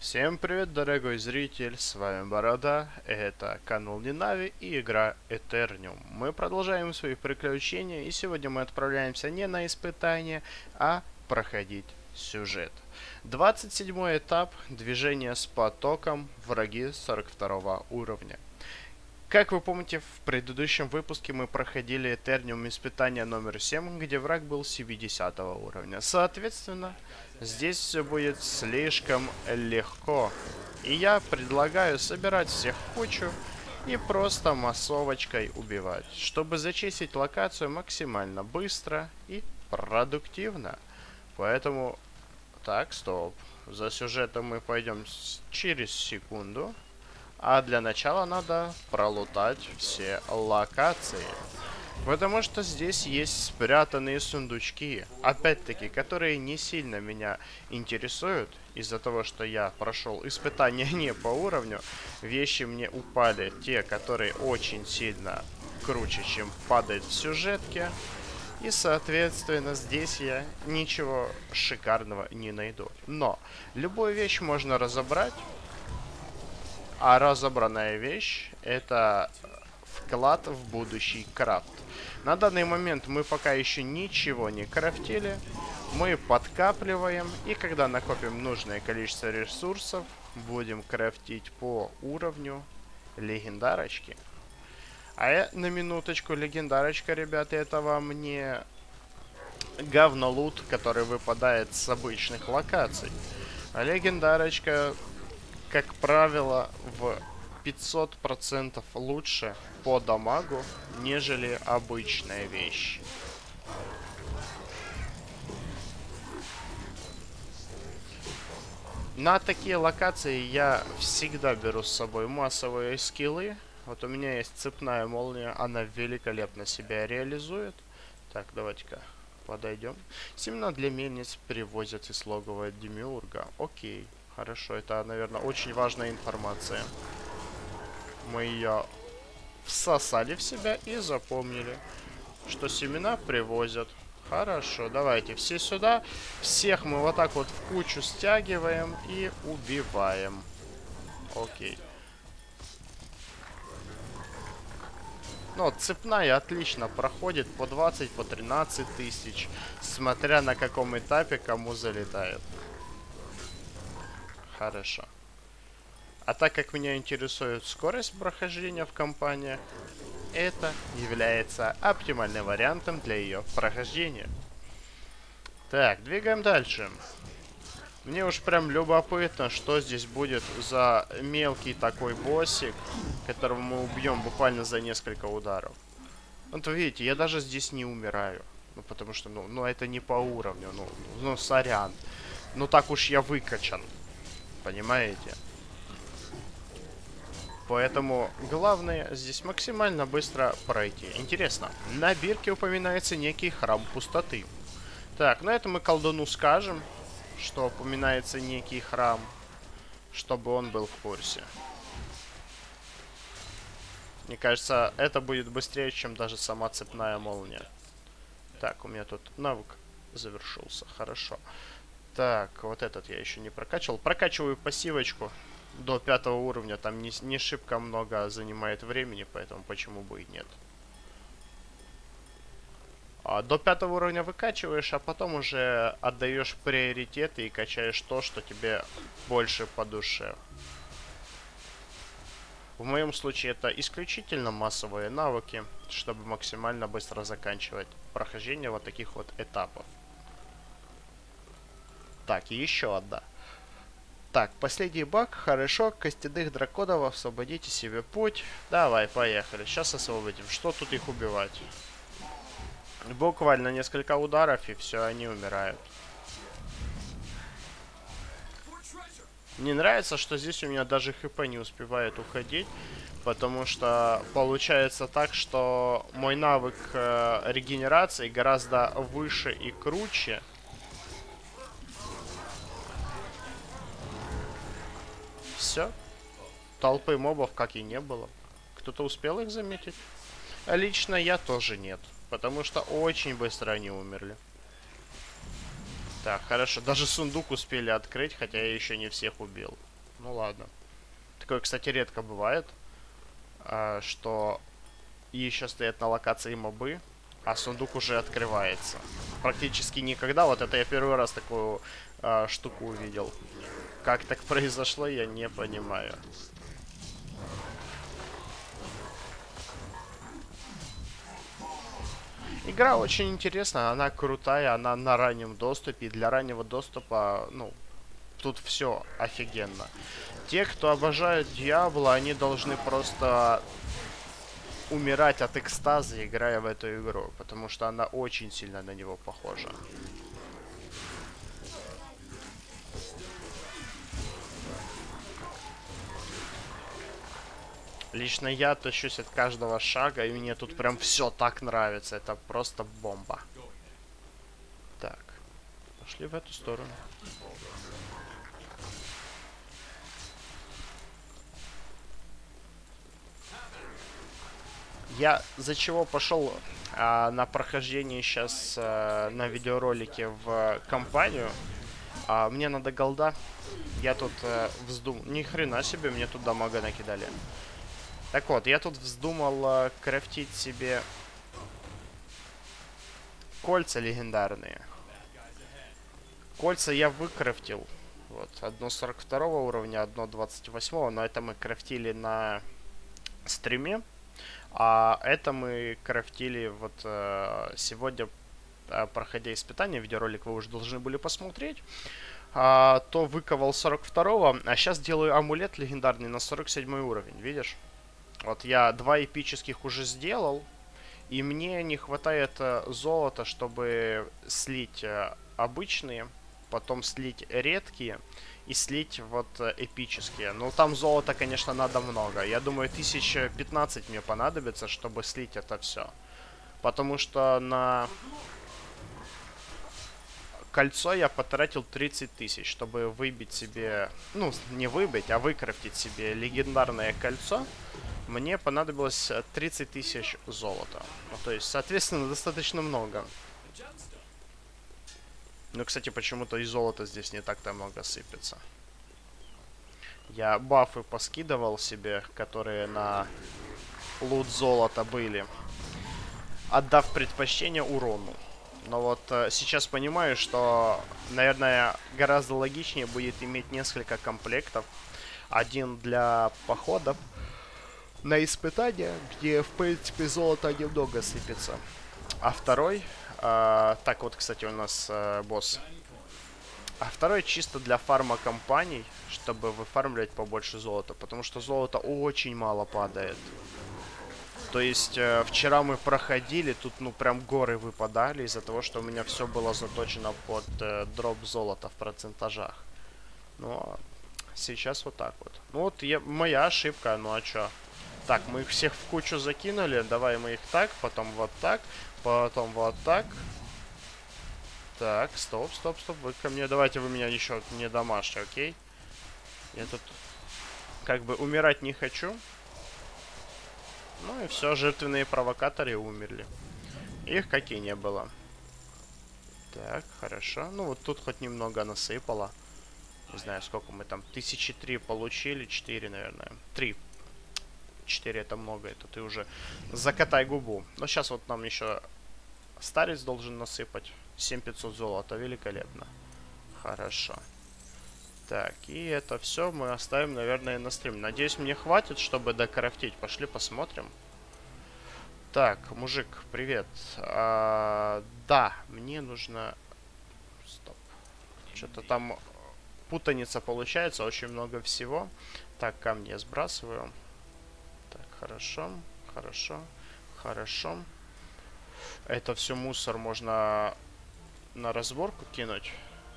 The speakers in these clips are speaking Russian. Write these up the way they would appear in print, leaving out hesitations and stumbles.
Всем привет, дорогой зритель, с вами Борода, это канал Ненави и игра Этерниум. Мы продолжаем свои приключения, и сегодня мы отправляемся не на испытание, а проходить сюжет. 27 этап, движение с потоком, враги 42 уровня. Как вы помните, в предыдущем выпуске мы проходили Этерниум испытание номер 7, где враг был 70 уровня. Соответственно, здесь все будет слишком легко. И я предлагаю собирать всех в кучу и просто массовочкой убивать, чтобы зачистить локацию максимально быстро и продуктивно. Поэтому... Так, стоп. За сюжетом мы пойдем через секунду. А для начала надо пролутать все локации. Потому что здесь есть спрятанные сундучки. Опять-таки, которые не сильно меня интересуют. Из-за того, что я прошел испытания не по уровню. Вещи мне упали те, которые очень сильно круче, чем падает в сюжетке. И, соответственно, здесь я ничего шикарного не найду. Но любую вещь можно разобрать. А разобранная вещь — это вклад в будущий крафт. На данный момент мы пока еще ничего не крафтили. Мы подкапливаем, и когда накопим нужное количество ресурсов, будем крафтить по уровню легендарочки. На минуточку, легендарочка, ребята, это вам не говнолут, который выпадает с обычных локаций. А легендарочка, как правило, в 500% лучше по дамагу, нежели обычная вещь. На такие локации я всегда беру с собой массовые скиллы. Вот у меня есть цепная молния, она великолепно себя реализует. Так, давайте-ка подойдем. Семена для мельниц привозят из логова Демиурга. Окей. Хорошо, это, наверное, очень важная информация. Мы ее всосали в себя и запомнили, что семена привозят. Хорошо, давайте все сюда. Всех мы вот так вот в кучу стягиваем и убиваем. Окей. Ну, цепная отлично проходит по 20, по 13 тысяч, смотря на каком этапе кому залетает. Хорошо. А так как меня интересует скорость прохождения в компании, это является оптимальным вариантом для ее прохождения. Так, двигаем дальше. Мне уж прям любопытно, что здесь будет за мелкий такой боссик, которого мы убьем буквально за несколько ударов. Вот вы видите, я даже здесь не умираю. Ну, потому что, ну это не по уровню, ну, сорян. Ну, так уж я выкачан. Понимаете? Поэтому главное здесь максимально быстро пройти. Интересно, на бирке упоминается некий храм пустоты. Так, на это мы колдуну скажем, что упоминается некий храм, чтобы он был в курсе. Мне кажется, это будет быстрее, чем даже сама цепная молния. Так, у меня тут навык завершился. Хорошо. Так, вот этот я еще не прокачивал. Прокачиваю пассивочку до 5 уровня. Там не шибко много занимает времени, поэтому почему бы и нет. До 5 уровня выкачиваешь, а потом уже отдаешь приоритеты и качаешь то, что тебе больше по душе. В моем случае это исключительно массовые навыки, чтобы максимально быстро заканчивать прохождение вот таких вот этапов. Так, и еще одна. Так, последний баг. Хорошо, костяных драконов освободите себе путь. Давай, поехали. Сейчас освободим. Что тут их убивать? Буквально несколько ударов, и все, они умирают. Мне нравится, что здесь у меня даже хп не успевает уходить. Потому что получается так, что мой навык регенерации гораздо выше и круче. Все. Толпы мобов как и не было. Кто-то успел их заметить? А лично я тоже нет. Потому что очень быстро они умерли. Так, хорошо. Даже сундук успели открыть, хотя я еще не всех убил. Ну ладно. Такое, кстати, редко бывает, что еще стоят на локации мобы, а сундук уже открывается. Практически никогда. Вот это я первый раз такую штуку увидел. Как так произошло, я не понимаю. Игра очень интересная, она крутая, она на раннем доступе. И для раннего доступа, ну, тут все офигенно. Те, кто обожают Диабло, они должны просто умирать от экстаза, играя в эту игру. Потому что она очень сильно на него похожа. Лично я тащусь от каждого шага, и мне тут прям все так нравится. Это просто бомба. Так, пошли в эту сторону. Я за чего пошел на прохождение сейчас на видеоролике в компанию. Мне надо голда. Я тут вздумал... Ни хрена себе, мне тут дамага накидали. Так вот, я тут вздумал крафтить себе кольца легендарные. Кольца я выкрафтил. Вот, одно 42 уровня, одно 28, но это мы крафтили на стриме. А это мы крафтили вот сегодня, проходя испытания, видеоролик вы уже должны были посмотреть. То выковал 42-го, а сейчас делаю амулет легендарный на 47 уровень, видишь? Вот я 2 эпических уже сделал, и мне не хватает золота, чтобы слить обычные, потом слить редкие и слить вот эпические. Ну, там золота, конечно, надо много. Я думаю, 1015 мне понадобится, чтобы слить это все. Потому что на кольцо я потратил 30 тысяч, чтобы выбить себе... Ну, не выбить, а выкрафтить себе легендарное кольцо. Мне понадобилось 30 тысяч золота. Ну, то есть, соответственно, достаточно много. Ну, кстати, почему-то и золото здесь не так-то много сыпется. Я бафы поскидывал себе, которые на лут золота были, отдав предпочтение урону. Но вот сейчас понимаю, что, наверное, гораздо логичнее будет иметь несколько комплектов. Один для походов на испытания, где, в принципе, золото немного сыпется. А второй... так вот, кстати, у нас босс. А второй чисто для фарма компаний, чтобы выфармливать побольше золота. Потому что золота очень мало падает. То есть вчера мы проходили, тут ну прям горы выпадали из-за того, что у меня все было заточено под дроп золота в процентажах. Но сейчас вот так вот. Ну вот моя ошибка, ну а чё? Так, мы их всех в кучу закинули. Давай мы их так, потом вот так, потом вот так. Так, стоп, стоп, стоп. Вы ко мне, давайте вы меня еще не дамажьте, окей? Я тут как бы умирать не хочу. Ну и все, жертвенные провокаторы умерли. Их как и не было. Так, хорошо. Ну вот тут хоть немного насыпало. Не знаю, сколько мы там. 1003 получили. 4, наверное. 3. 4 это много. Это ты уже закатай губу. Но сейчас вот нам еще старец должен насыпать. 7500 золота. Великолепно. Хорошо. Так, и это все мы оставим, наверное, на стрим. Надеюсь, мне хватит, чтобы докрафтить. Пошли посмотрим. Так, мужик, привет. Да, мне нужно... Стоп. Что-то там путаница получается, очень много всего. Так, камни я сбрасываю. Так, хорошо, хорошо, хорошо. Это все мусор можно на разборку кинуть.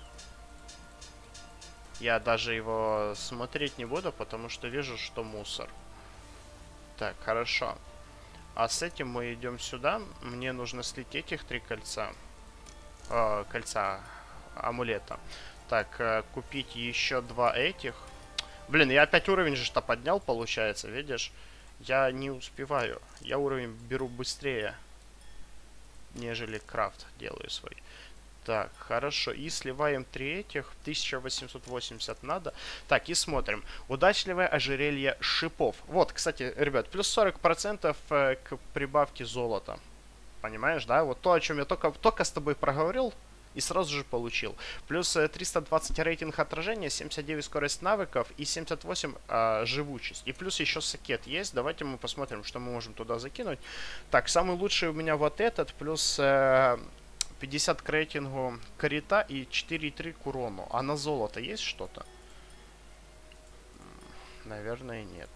Я даже его смотреть не буду, потому что вижу, что мусор. Так, хорошо. А с этим мы идем сюда. Мне нужно слить этих 3 кольца. Кольца амулета. Так, купить еще 2 этих. Блин, я опять уровень же-то поднял, получается, видишь? Я не успеваю. Я уровень беру быстрее, нежели крафт делаю свой. Так, хорошо. И сливаем 3 этих. 1880 надо. Так, и смотрим. Удачливое ожерелье шипов. Вот, кстати, ребят, плюс 40% к прибавке золота. Понимаешь, да? Вот то, о чем я только с тобой проговорил, и сразу же получил. Плюс 320 рейтинг отражения, 79 скорость навыков и 78 живучесть. И плюс еще сакет есть. Давайте мы посмотрим, что мы можем туда закинуть. Так, самый лучший у меня вот этот. Плюс 50 к рейтингу карита и 4,3 к урону. А на золото есть что-то? Наверное, нет.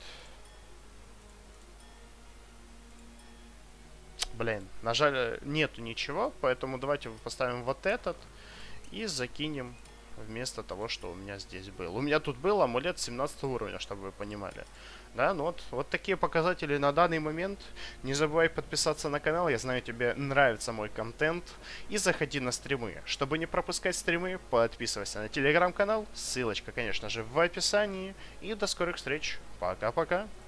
Блин, на жаль, нету ничего, поэтому давайте поставим вот этот и закинем вместо того, что у меня здесь был. У меня тут был амулет 17 уровня, чтобы вы понимали. Да, ну вот такие показатели на данный момент. Не забывай подписаться на канал, я знаю, тебе нравится мой контент. И заходи на стримы. Чтобы не пропускать стримы, подписывайся на телеграм-канал. Ссылочка, конечно же, в описании. И до скорых встреч. Пока-пока.